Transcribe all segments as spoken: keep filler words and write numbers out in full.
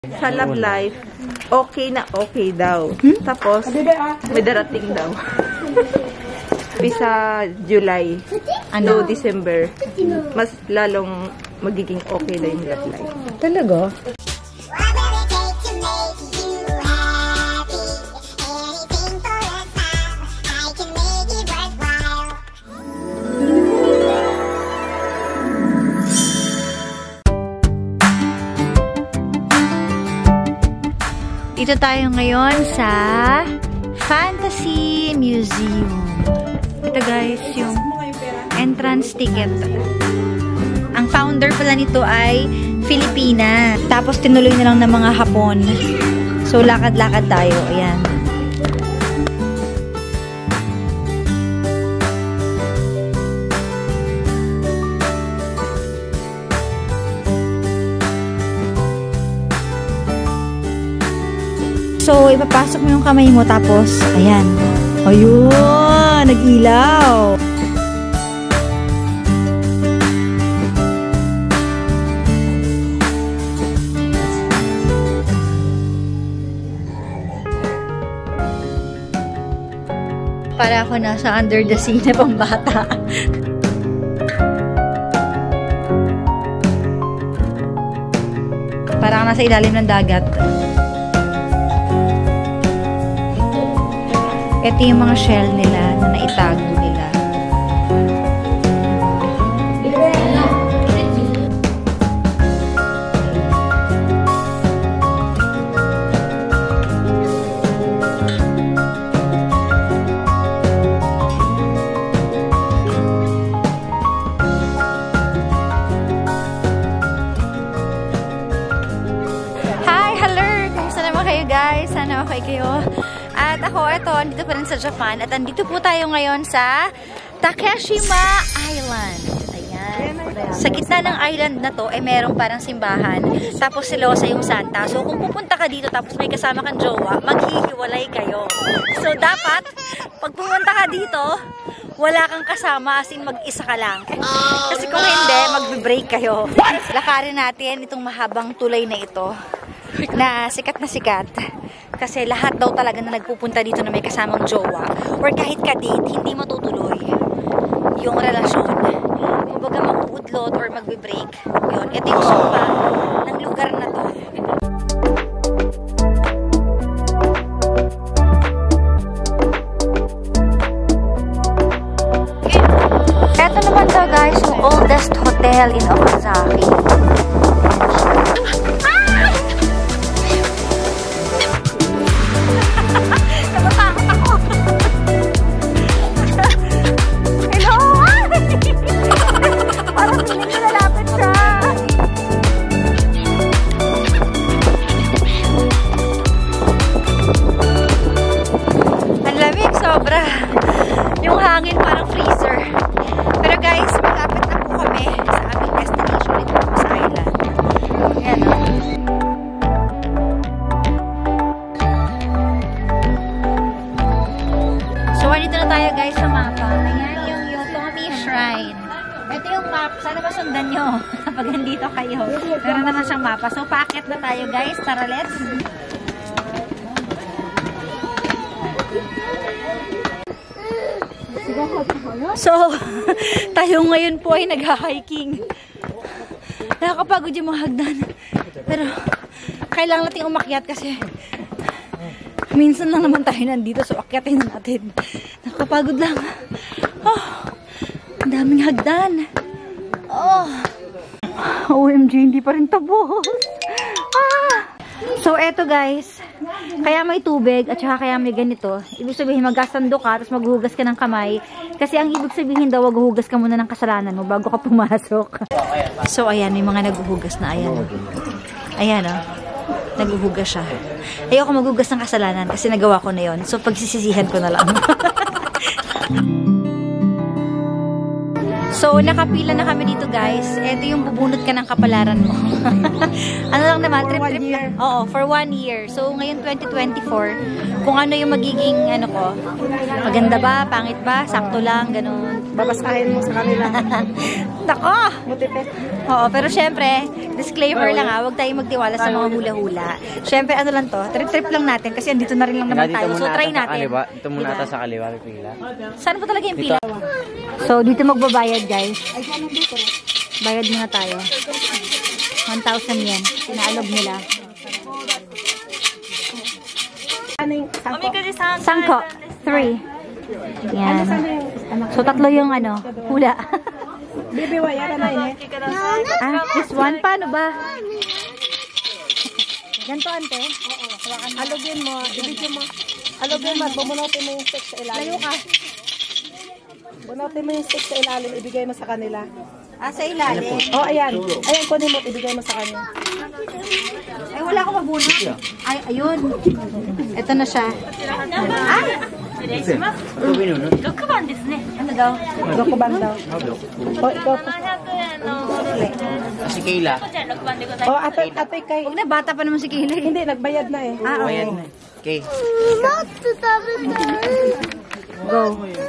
Sa love life, okay na okay daw. Hmm? Tapos, may darating daw. Sa July, ano, December, mas lalong magiging okay na yung love life. Talaga? Dito tayo ngayon sa Fantasy Museum. Ito guys, yung entrance ticket. Ang founder pala nito ay Filipina. Tapos tinuloy na lang ng mga Hapon. So lakad-lakad tayo. Ayan. So, ipapasok mo yung kamay mo, tapos, ayan. Ayun! Nag-ilaw! Para ako nasa under the sea na pambata. Parang nasa ilalim ng dagat. Ito yung mga shell nila na naitago nila. Hi! Hello! Kamusta naman kayo guys? Sana okay kayo? At ako, ito, andito pa rin sa Japan. At andito po tayo ngayon sa Takeshima Island. Ayan. Sa gitna ng island na to, eh merong parang simbahan. Tapos silosa yung Santa. So, kung pupunta ka dito tapos may kasama kang jowa, maghihiwalay kayo. So, dapat, pag pumunta ka dito, wala kang kasama, as in mag-isa ka lang. Kasi kung hindi, magbe-break kayo. Lakarin natin itong mahabang tulay na ito. Na sikat na sikat. Kasi lahat daw talaga na nagpupunta dito na may kasamang jowa or kahit ka-date, hindi matutuloy yung relasyon. Kumbaga mag-uudlot or magbe-break. Yun. Ito yung sumpa ng lugar na to. Ito naman daw guys, yung oldest hotel in Okazaki. Yung hangin parang freezer. Pero guys, malapit na po kami sa aming destination dito sa island. Ayan o. So, dito na tayo guys sa mapa. Ayan yung Yotomi Shrine. Ito yung map. Sana masundan nyo kapag nandito kayo. Meron naman siyang mapa. So, paakyat na tayo guys. Tara, let's. So, tayo ngayon po ay nag-hiking. Nakakapagod yung mga hagdan. Pero, kailangan natin umakyat kasi minsan lang naman tayo nandito. So, akyatin na natin. Nakakapagod lang. Oh, ang daming hagdan. Oh, O M G, hindi pa rin tapos. Ah! So, eto guys. Kaya may tubig at saka kaya may ganito. Ibig sabihin, magkasando ka, tapos maghuhugas ka ng kamay. Kasi ang ibig sabihin daw, maghuhugas ka muna ng kasalanan mo bago ka pumasok. So, ayan, may mga naghuhugas na. Ayan, o. Ayan, o. Naghuhugas siya. Ayoko maghugas ng kasalanan kasi nagawa ko na yon. So, pagsisisihan ko na lang. So, nakapila na kami dito, guys. Ito yung bubunot ka ng kapalaran mo. Ano lang naman, trip-trip lang. Oo, for one year. So, ngayon twenty twenty-four, kung ano yung magiging, ano ko, maganda ba, pangit ba, sakto lang, ganun. Babasahin mo sa kanila. Nako! Mutipet. Oo, pero syempre, disclaimer lang ha, huwag tayong magtiwala sa mga hula-hula. Syempre, ano lang to, trip-trip lang natin kasi andito na rin lang naman tayo. So, try natin. Dito muna ata sa kaliwa, pila. Saan po talaga yung pila? So, dito magbabayad, guys. Bayad muna tayo. one thousand yen. Pinaalog nila. Sangko. Three. Yan. So, tatlo yung ano, hula. Ah, this one? Paano ba? Ganto, ante? Alugin mo, ibigin mo. Alugin mo, bumunutin mo yung stick sa ilalim. Layo ka. Bunutin mo yung stick sa ilalim, ibigay mo sa kanila. Ah, sa ilalim. Oh, ayan. Ayan, kunin mo, ibigay mo sa kanila. Ay, wala akong mabunot. Ay, ayun. Ito na siya. Ay! Ano daw? Dokuban daw. Oh, ikaw po. Si Kayla. Oh, atoy, atoy kay. Huwag na, bata pa naman si Kayla. Hindi, nagbayad na eh. Ah, okay. Okay. Go.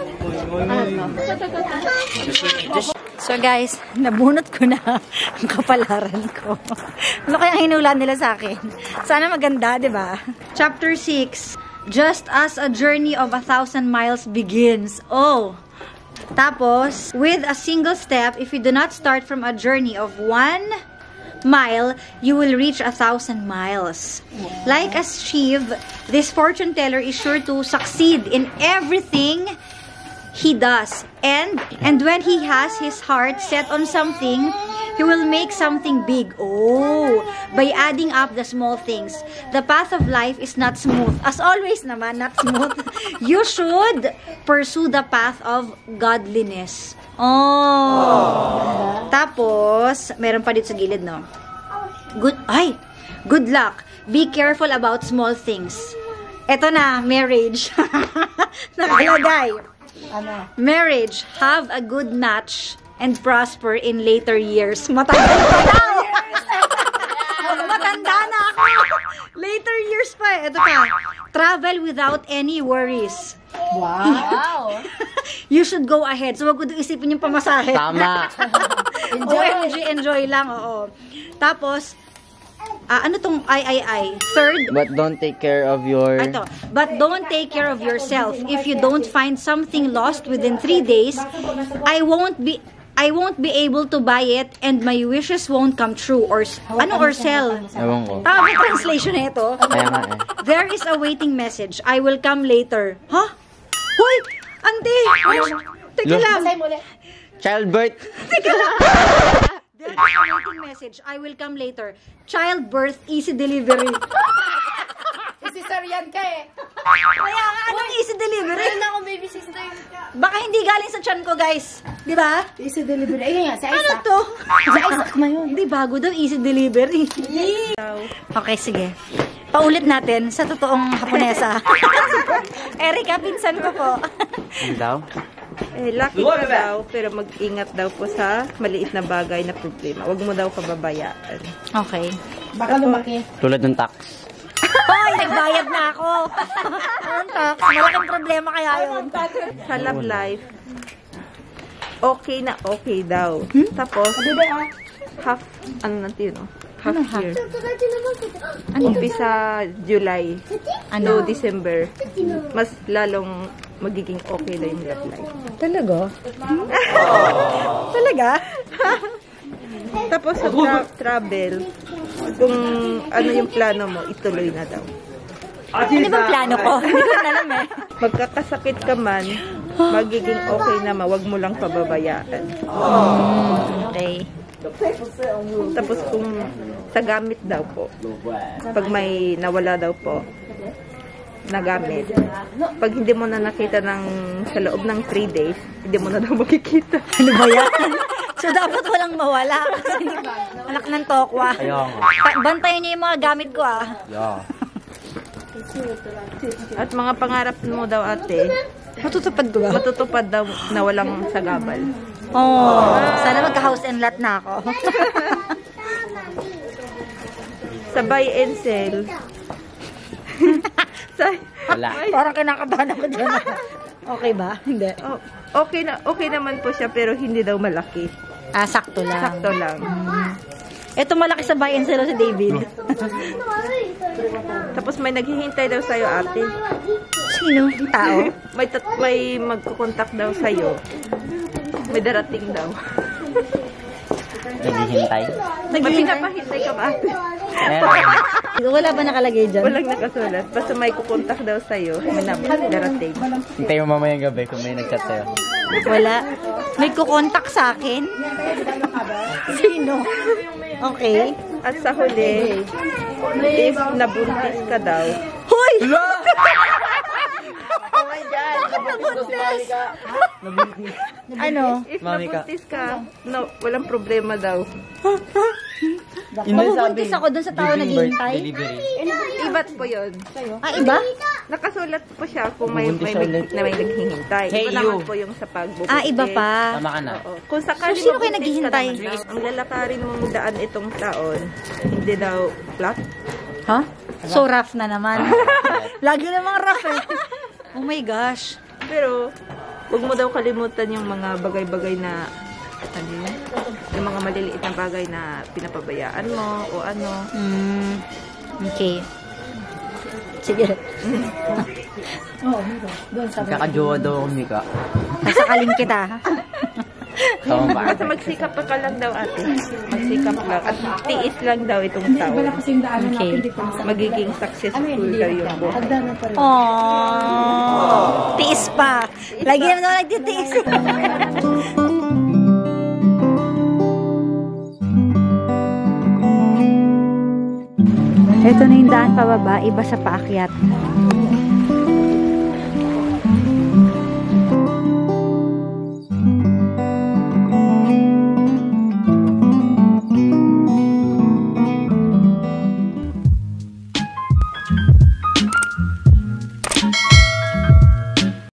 So guys, nabunot ko na ang kapalaran ko. Ano kaya hinula nila sa akin? Sana maganda, di ba? Chapter six. Just as a journey of a thousand miles begins. Oh. Tapos, with a single step, if you do not start from a journey of one mile, you will reach a thousand miles. Like as Shiv, this fortune teller is sure to succeed in everything he does. And and when he has his heart set on something, he will make something big. Oh, by adding up the small things. The path of life is not smooth. As always naman, not smooth. You should pursue the path of godliness. Oh. Tapos, meron pa dito sa gilid, no? Good, ay, good luck. Be careful about small things. Ito na, marriage. Nakalagay. Ano? Marriage, have a good match and prosper in later years. Matanda na daw. Matanda na ako. Later years pa eh. Ito pa. Travel without any worries. Wow. You should go ahead. So, wag ko isipin yung pamasahe. Tama. O M G, enjoy lang. Oo. Tapos, ah, ano tong I, I, I? Third, But don't take care of your... ito, but don't take care of yourself. If you don't find something lost within three days, I won't be I won't be able to buy it and my wishes won't come true. Or, ano, or sell. Ewan ko. Tama ba translation na ito? Kaya nga eh. There is a waiting message. I will come later. Huh? Hoy! Ante! Teka Lo- lang. Childbirth. Teka lang. There is a waiting message. I will come later. Childbirth, easy delivery. Cesarean ka eh. Kaya nga, anong easy delivery? Meron ako baby sister. Baka hindi galing sa tiyan ko, guys. Di ba? Easy delivery. Ayun nga, si Ano Isaac. to? Si Isaac na yun. Hindi, bago daw, easy delivery. Okay, sige. Paulit natin sa totoong Haponesa. Erika, pinsan ko po. Ano daw? Eh, lucky ka daw, pero mag-ingat daw po sa maliit na bagay na problema. Huwag mo daw pababayaan. Okay. Baka lumaki. Tulad ng tax. Hoy, nagbayad na ako. Anong tax? Malaking problema kaya yun. Sa love life, okay na okay daw. Tapos, half, ano natin, no? Half Ano half? year. Ano yun? Umpisa July Ano? to December, mas lalong magiging okay na yung love life. Talaga? Talaga? Tapos sa tra- travel, kung ano yung plano mo, ituloy na daw. Ano bang plano ko? Hindi ko na alam eh. Magkakasakit ka man, magiging okay naman, wag mo lang pababayaan. Okay. Tapos kung sa gamit daw po, pag may nawala daw po, na gamit, pag hindi mo na nakita ng sa loob ng three days, hindi mo na daw makikita. Ano ba yan? So, dapat walang mawala. Kasi, anak ng tokwa. Ayaw nga. Pa- Bantayan niyo yung mga gamit ko, ah. Yeah. At mga pangarap mo daw ate, Matutupad ko ba? matutupad daw na walang sagabal. Oh, sana magka-house and lot na ako. Sa buy and sell. Sa, Wala. Parang kinakabahan ako dyan. Okay ba? Hindi. oh, okay na okay naman po siya pero hindi daw malaki. Ah, sakto lang. Sakto lang. Ito malaki sa buy and sell si David. Tapos may naghihintay daw sa'yo, ate. Sino? Tao? May tat may magkukontak daw sa'yo. May darating daw. Naghihintay. May pinapahintay ka ba, ate? Ayan. Wala ba nakalagay dyan? Walang nakasulat. Basta may kukontak daw sa'yo. May nab- darating. Hintay mo mamayang gabi kung may nag-chat sa'yo. Wala. May kukontak sa akin? Sino? Okay. At sa huli, if nabuntis ka daw, Hoy! oh my God, nabuntis ka. Ano? If Mami ka. nabuntis ka, no, walang problema daw. Mabubuntis ako dun sa tao naghihintay? Delivery. Iba't po yun. Ah, iba? Nakasulat po siya kung may, may, Mabuntis may, ulit. na may naghihintay. Hey, Iba naman you. po yung sa pagbubuntis. Ah, iba pa. Tama ka na. Oo. Kung sakali So, sino kayo mabuntis naghihintay? ka naman daw, ang lalakarin mong daan itong taon, hindi daw flat. Ha? So rough na naman. Lagi namang rough eh. Oh my gosh. Pero, huwag mo daw kalimutan yung mga bagay-bagay na, ano yun? Yung mga maliliit na bagay na pinapabayaan mo o ano. Mm, okay. Sige. Kakajowa daw ang Mika. Nasakalin kita. Tama ba? Basta magsikap ka lang daw, ate. Magsikap lang. At tiis lang daw itong taon. Okay. Magiging successful daw yung buhay. Aww. Tiis pa. Lagi naman ako nagtitiis. Ito na yung daan pababa, iba sa paakyat.